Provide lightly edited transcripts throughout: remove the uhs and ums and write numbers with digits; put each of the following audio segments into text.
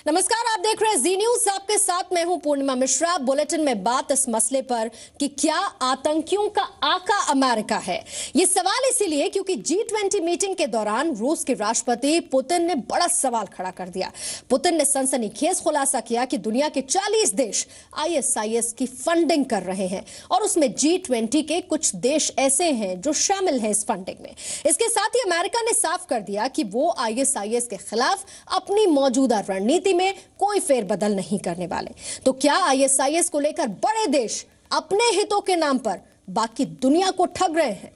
नमस्कार, आप देख रहे हैं जी न्यूज। आपके साथ मैं हूं पूर्णिमा मिश्रा। बुलेटिन में बात इस मसले पर कि क्या आतंकियों का आका अमेरिका है। ये सवाल इसीलिए क्योंकि G20 मीटिंग के दौरान रूस के राष्ट्रपति पुतिन ने बड़ा सवाल खड़ा कर दिया। पुतिन ने सनसनीखेज खुलासा किया कि दुनिया के 40 देश ISIS की फंडिंग कर रहे हैं और उसमें G20 के कुछ देश ऐसे हैं जो शामिल हैं इस फंडिंग में। इसके साथ ही अमेरिका ने साफ कर दिया कि वो ISIS के खिलाफ अपनी मौजूदा रणनीति में कोई फेरबदल नहीं करने वाले। तो क्या ISIS को लेकर बड़े देश अपने हितों के नाम पर बाकी दुनिया को ठग रहे हैं?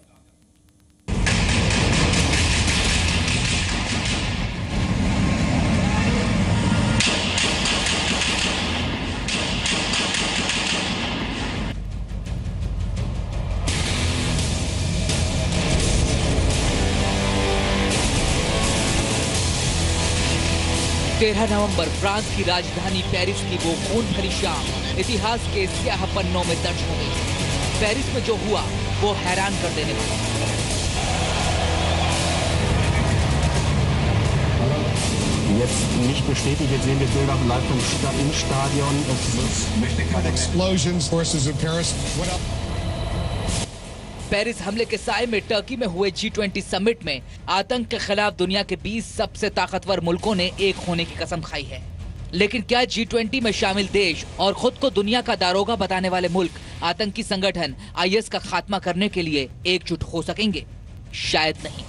तेरह नवंबर फ्रांस की राजधानी पेरिस की वो खून भरी शाम इतिहास के स्याह पन्नों में दर्ज हो गई। पेरिस में जो हुआ वो हैरान कर देने वाला। Jetzt nicht bestätigt, jetzt sehen wir Bilder live im Stadion. Explosions, forces in Paris. What up? Paris हमले के साए में टर्की में हुए G20 समिट में आतंक के खिलाफ दुनिया के 20 सबसे ताकतवर मुल्कों ने एक होने की कसम खाई है। लेकिन क्या G20 में शामिल देश और खुद को दुनिया का दारोगा बताने वाले मुल्क आतंकी संगठन IS का खात्मा करने के लिए एकजुट हो सकेंगे? शायद नहीं।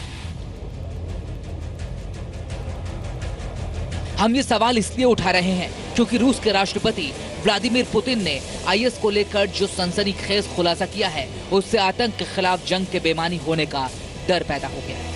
हम ये सवाल इसलिए उठा रहे हैं क्योंकि रूस के राष्ट्रपति व्लादिमीर पुतिन ने IS को लेकर जो सनसनीखेज खुलासा किया है, उससे आतंक के खिलाफ जंग के बेमानी होने का डर पैदा हो गया है।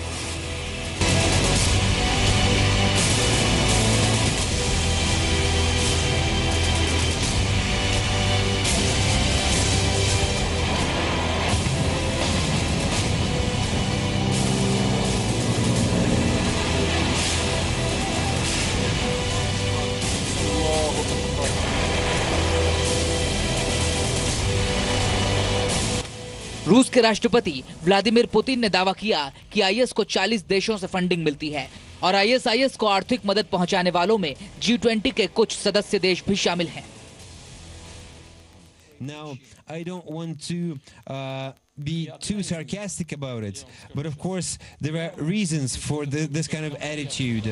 रूस के राष्ट्रपति व्लादिमीर पुतिन ने दावा किया कि IS को 40 देशों से फंडिंग मिलती है और ISIS को आर्थिक मदद पहुंचाने वालों में G20 के कुछ सदस्य देश भी शामिल हैं। Now, I don't want to be too sarcastic about it, but of course there are reasons for this kind of attitude.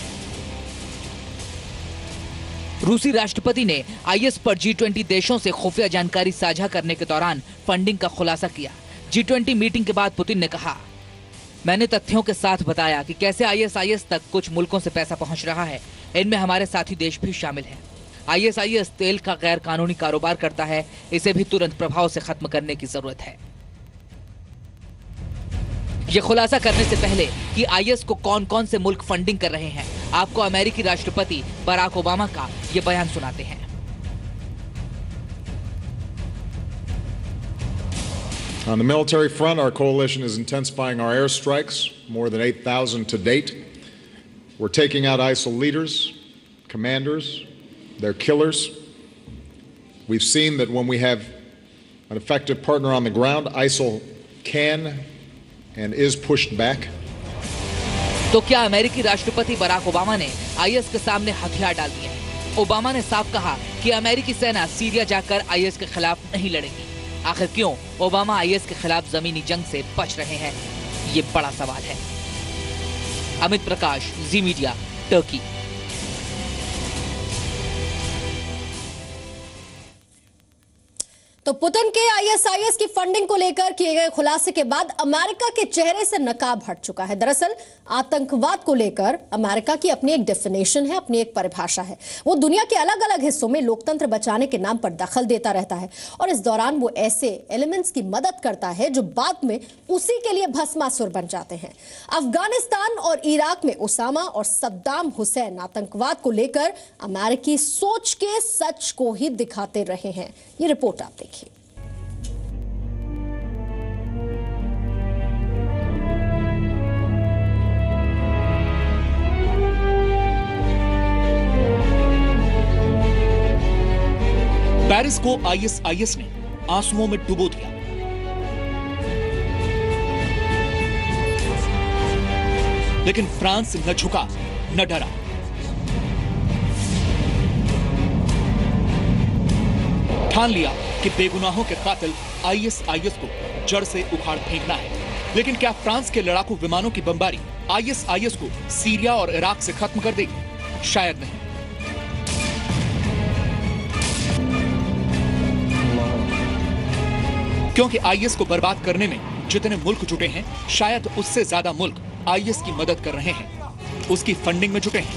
रूसी राष्ट्रपति ने IS पर G20 देशों से खुफिया जानकारी साझा करने के दौरान फंडिंग का खुलासा किया। G20 मीटिंग के बाद पुतिन ने कहा, मैंने तथ्यों के साथ बताया कि कैसे ISIS तक कुछ मुल्कों से पैसा पहुंच रहा है। इनमें हमारे साथी देश भी शामिल हैं। ISIS तेल का गैर कानूनी कारोबार करता है, इसे भी तुरंत प्रभाव से खत्म करने की जरूरत है। ये खुलासा करने से पहले कि IS को कौन कौन से मुल्क फंडिंग कर रहे हैं, आपको अमेरिकी राष्ट्रपति बराक ओबामा का ये बयान सुनाते हैं। On the military front, our coalition is intensifying our airstrikes, more than 8,000 to date. We're taking out ISIL leaders, commanders, their killers. We've seen that when we have an effective partner on the ground, ISIL can and is pushed back. तो क्या अमेरिकी राष्ट्रपति Barack Obama ने IS के सामने हथियार डाल दिए? ओबामा ने साफ कहा कि अमेरिकी सेना सीरिया जाकर IS के खिलाफ नहीं लड़ेगी। आखिर क्यों ओबामा IS के खिलाफ जमीनी जंग से बच रहे हैं? ये बड़ा सवाल है। Amit Prakash, Zee Media, Turkey. तो पुतिन के ISIS की फंडिंग को लेकर किए गए खुलासे के बाद अमेरिका के चेहरे से नकाब हट चुका है। दरअसल आतंकवाद को लेकर अमेरिका की अपनी एक डेफिनेशन है, अपनी एक परिभाषा है। वो दुनिया के अलग अलग हिस्सों में लोकतंत्र बचाने के नाम पर दखल देता रहता है और इस दौरान वो ऐसे एलिमेंट्स की मदद करता है जो बाद में उसी के लिए भस्मासुर बन जाते हैं। अफगानिस्तान और इराक में उसामा और सद्दाम हुसैन आतंकवाद को लेकर अमेरिकी सोच के सच को ही दिखाते रहे हैं। ये रिपोर्ट आप देखिए। पेरिस को ISIS ने आंसुओं में डुबो दिया। लेकिन फ्रांस न झुका न डरा। ठान लिया कि बेगुनाहों के कातिल आईएसआईएस को जड़ से उखाड़ फेंकना है। लेकिन क्या फ्रांस के लड़ाकू विमानों की बमबारी आईएसआईएस को सीरिया और इराक से खत्म कर देगी? शायद नहीं। क्योंकि आईएस को बर्बाद करने में जितने मुल्क जुटे हैं, शायद उससे ज्यादा मुल्क आईएस की मदद कर रहे हैं, उसकी फंडिंग में जुटे हैं।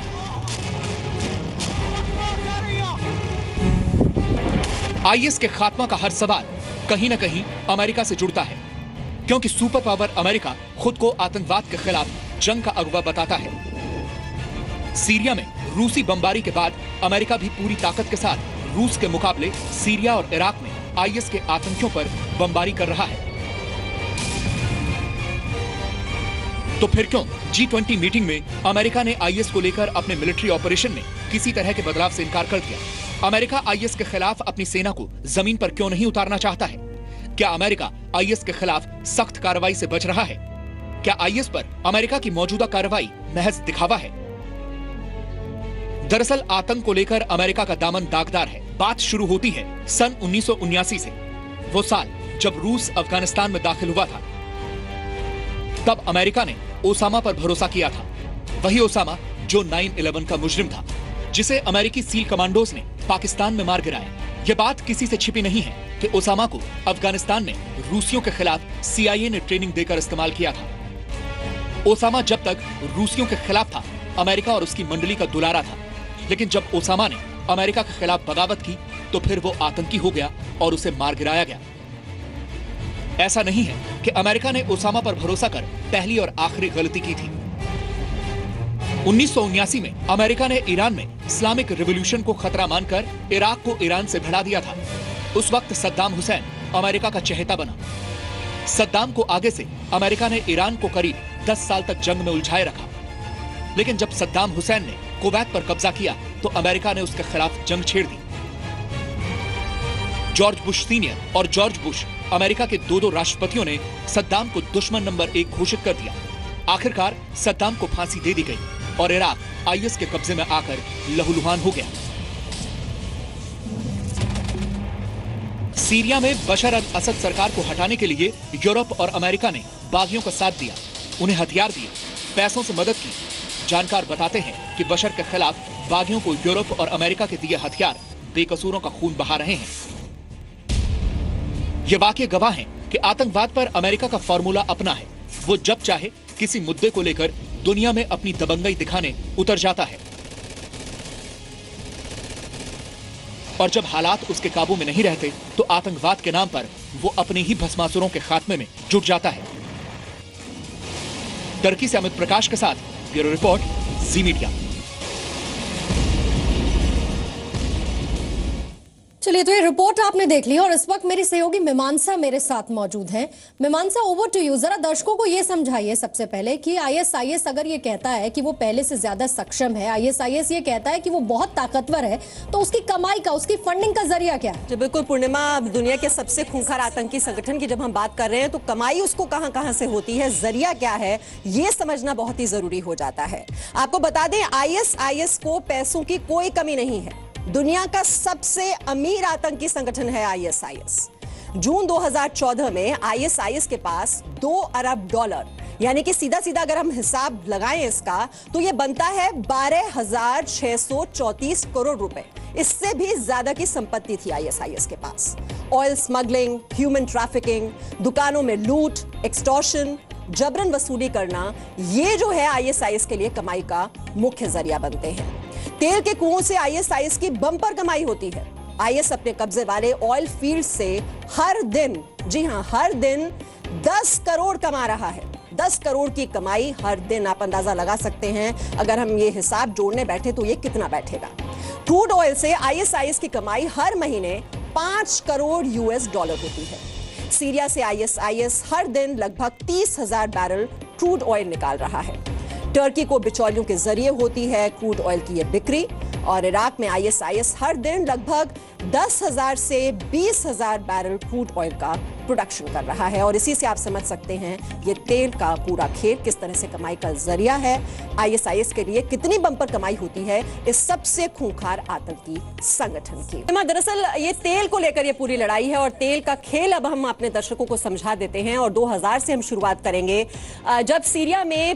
आईएस के खात्मा का हर सवाल कहीं ना कहीं अमेरिका से जुड़ता है, क्योंकि सुपर पावर अमेरिका खुद को आतंकवाद के खिलाफ जंग का अगवा बताता है। सीरिया में रूसी बमबारी के बाद अमेरिका भी पूरी ताकत के साथ रूस के मुकाबले सीरिया और इराक में आईएस के आतंकियों पर बमबारी कर रहा है। तो फिर क्यों G20 मीटिंग में अमेरिका ने आईएस को लेकर अपने मिलिट्री ऑपरेशन में किसी तरह के बदलाव से इनकार कर दिया? अमेरिका आईएस के खिलाफ अपनी सेना को जमीन पर क्यों नहीं उतारना चाहता है? क्या अमेरिका आईएस के खिलाफ सख्त कार्रवाई से बच रहा है? क्या आईएस पर अमेरिका की मौजूदा कार्रवाई महज दिखावा है? दरअसल आतंक को लेकर अमेरिका का दामन दागदार है। बात शुरू होती है सन 1979 से, वो साल जब रूस अफगानिस्तान में दाखिल हुआ था। तब अमेरिका ने ओसामा पर भरोसा किया था, वही ओसामा जो 9/11 का मुजरिम था, जिसे अमेरिकी सील कमांडोज ने पाकिस्तान में मार गिराया। यह बात किसी से छिपी नहीं है कि ओसामा को अफगानिस्तान में रूसियों के खिलाफ CIA ने ट्रेनिंग देकर इस्तेमाल किया था। ओसामा जब तक रूसियों के खिलाफ था, अमेरिका और उसकी मंडली का दुलारा था, लेकिन जब ओसामा ने अमेरिका के खिलाफ बगावत की तो फिर वो आतंकी हो गया और उसे मार गिराया गया। ऐसा नहीं है कि अमेरिका ने ओसामा पर भरोसा कर पहली और आखिरी गलती की थी। 1979 में अमेरिका ने ईरान में इस्लामिक रिवॉल्यूशन को खतरा मानकर इराक को ईरान से भिड़ा दिया था। उस वक्त सद्दाम हुसैन अमेरिका का चहेता बना। सद्दाम को आगे से अमेरिका ने ईरान को करीब 10 साल तक जंग में उलझाए रखा, लेकिन जब सद्दाम हुसैन ने कुवैत पर कब्जा किया तो अमेरिका ने उसके खिलाफ जंग छेड़ दी। जॉर्ज बुश सीनियर और जॉर्ज बुश अमेरिका के दो राष्ट्रपतियों ने सद्दाम को दुश्मन नंबर 1 घोषित कर दिया। आखिरकार सद्दाम को फांसी दे दी गई और इराक आईएस के कब्जे में आकर लहूलुहान हो गया। सीरिया में बशर अल असद सरकार को हटाने के लिए यूरोप और अमेरिका ने बागियों का साथ दिया, उन्हें हथियार दिए, पैसों से मदद की। जानकार बताते हैं कि बशर के खिलाफ बागियों को यूरोप और अमेरिका के दिए हथियार बेकसूरों का खून बहा रहे हैं। ये वाकये गवाह हैं कि आतंकवाद पर अमेरिका का फॉर्मूला अपना है। वो जब चाहे किसी मुद्दे को लेकर दुनिया में अपनी दबंगई दिखाने उतर जाता है, और जब हालात उसके काबू में नहीं रहते तो आतंकवाद के नाम पर वो अपने ही भस्मासुरों के खात्मे में जुट जाता है। टर्की से अमित प्रकाश के साथ ब्यूरो रिपोर्ट, जी मीडिया। चलिए, तो ये रिपोर्ट आपने देख ली और इस वक्त मेरी सहयोगी मीमांसा मेरे साथ मौजूद है। मीमांसा, ओवर टू यू। जरा दर्शकों को ये समझाइए सबसे पहले कि आईएसआईएस अगर ये कहता है कि वो पहले से ज्यादा सक्षम है, आईएसआईएस ये कहता है कि वो बहुत ताकतवर है, तो उसकी कमाई का, उसकी फंडिंग का जरिया क्या है? जी बिल्कुल पूर्णिमा, दुनिया के सबसे खूंखार आतंकी संगठन की जब हम बात कर रहे हैं तो कमाई उसको कहां से होती है, जरिया क्या है, ये समझना बहुत ही जरूरी हो जाता है। आपको बता दें, आईएसआईएस को पैसों की कोई कमी नहीं है। दुनिया का सबसे अमीर आतंकी संगठन है आईएसआईएस। जून 2014 में आईएसआईएस के पास $2 अरब, यानी कि सीधा सीधा अगर हम हिसाब लगाएं इसका तो ये बनता है 12,634 करोड़ रुपए। इससे भी ज्यादा की संपत्ति थी आईएसआईएस के पास। ऑयल स्मगलिंग, ह्यूमन ट्रैफिकिंग, दुकानों में लूट, एक्सटॉर्शन, जबरन वसूली करना, ये जो है आईएसआईएस के लिए कमाई का मुख्य जरिया बनते हैं। तेल के कुओं से आईएसआईएस की बम्पर कमाई होती है। आईएस अपने कब्जे वाले ऑयल फील्ड से हर दिन, जी हां, हर दिन 10 करोड़ कमा रहा है। 10 करोड़ की कमाई हर दिन। आप अंदाजा लगा सकते हैं अगर हम ये हिसाब जोड़ने बैठे तो ये कितना बैठेगा। क्रूड ऑयल से आईएसआईएस की कमाई हर महीने $5 करोड़ होती है। सीरिया से आईएसआईएस हर दिन लगभग 30,000 बैरल क्रूड ऑयल निकाल रहा है। टर्की को बिचौलियों के जरिए होती है क्रूड ऑयल की यह बिक्री, और इराक में आईएसआईएस हर दिन लगभग 10,000 से 20,000 बैरल क्रूड ऑयल का प्रोडक्शन कर रहा है। और इसी से आप समझ सकते हैं ये तेल का पूरा खेल किस तरह से कमाई का जरिया है। ISIS के लिए कितनी बंपर कमाई होती है इस सबसे खूंखार आतंकी संगठन की। दरअसल ये तेल को लेकर ये पूरी लड़ाई है और तेल का खेल अब हम अपने दर्शकों को समझा देते हैं। और 2000 से हम शुरुआत करेंगे, जब सीरिया में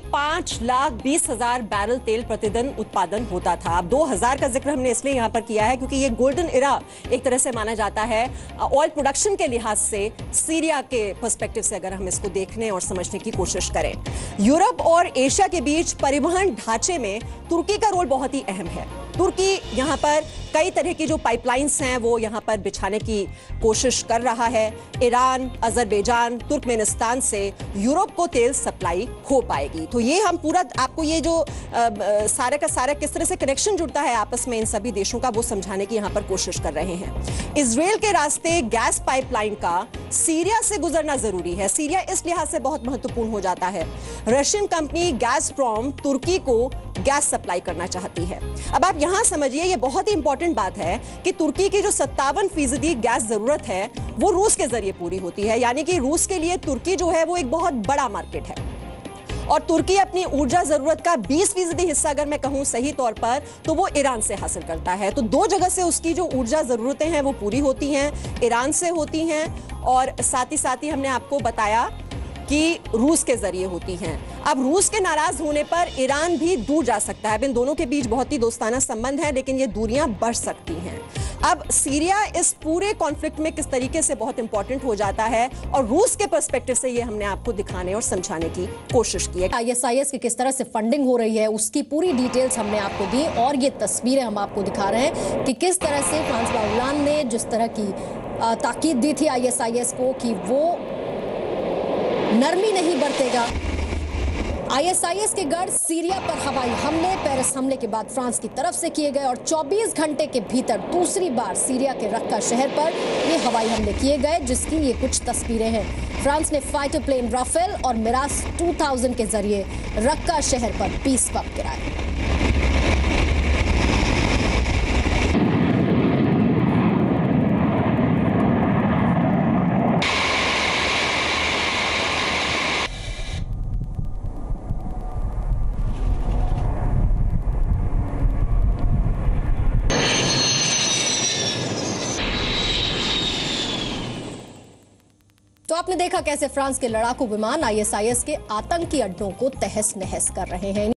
5,20,000 बैरल तेल प्रतिदिन उत्पादन होता था। अब 2000 का जिक्र हमने इसलिए यहां पर किया है क्योंकि ये गोल्डन इरा एक तरह से माना जाता है ऑयल प्रोडक्शन के लिहाज से। सीरिया के पर्सपेक्टिव से अगर हम इसको देखने और समझने की कोशिश करें, यूरोप और एशिया के बीच परिवहन ढांचे में तुर्की का रोल बहुत ही अहम है। तुर्की यहां पर कई तरह की जो पाइपलाइंस हैं वो यहां पर बिछाने की कोशिश कर रहा है। ईरान, अजरबैजान, तुर्कमेनिस्तान से यूरोप को तेल सप्लाई हो पाएगी। तो ये हम पूरा आपको ये जो सारे का सारा किस तरह से कनेक्शन जुड़ता है आपस में इन सभी देशों का, वो समझाने की यहां पर कोशिश कर रहे हैं। इजराइल के रास्ते गैस पाइपलाइन का सीरिया से गुजरना जरूरी है। सीरिया इस लिहाज से बहुत महत्वपूर्ण हो जाता है। रशियन कंपनी गैसप्रॉम तुर्की को गैस सप्लाई करना चाहती है। अब आप यहां समझिए, ये बहुत ही इंपॉर्टेंट बात है कि तुर्की की जो 57% गैस जरूरत है वो रूस के जरिए पूरी होती है। यानी कि रूस के लिए तुर्की जो है वो एक बहुत बड़ा मार्केट है। और तुर्की अपनी ऊर्जा जरूरत का 20% हिस्सा अगर मैं कहूं सही तौर पर तो वो ईरान से हासिल करता है। तो दो जगह से उसकी जो ऊर्जा जरूरतें हैं वो पूरी होती हैं, ईरान से होती हैं और साथ ही हमने आपको बताया कि रूस के जरिए होती हैं। अब रूस के नाराज होने पर ईरान भी दूर जा सकता है। इन दोनों के बीच बहुत ही दोस्ताना संबंध है, लेकिन ये दूरियां बढ़ सकती हैं। अब सीरिया इस पूरे कॉन्फ्लिक्ट में किस तरीके से बहुत इंपॉर्टेंट हो जाता है और रूस के पर्सपेक्टिव से ये हमने आपको दिखाने और समझाने की कोशिश की है। ISIS की किस तरह से फंडिंग हो रही है उसकी पूरी डिटेल्स हमने आपको दी और ये तस्वीरें हम आपको दिखा रहे हैं कि किस तरह से फ्रांसवा होलांद ने जिस तरह की ताकीद दी थी ISIS को कि वो नरमी नहीं बरतेगा। ISIS के गढ़ सीरिया पर हवाई हमले पेरिस हमले के बाद फ्रांस की तरफ से किए गए और 24 घंटे के भीतर दूसरी बार सीरिया के रक्का शहर पर ये हवाई हमले किए गए, जिसकी ये कुछ तस्वीरें हैं। फ्रांस ने फाइटर प्लेन राफेल और मिराज 2000 के जरिए रक्का शहर पर 20 बम गिराए। आपने देखा कैसे फ्रांस के लड़ाकू विमान ISIS के आतंकी अड्डों को तहस नहस कर रहे हैं।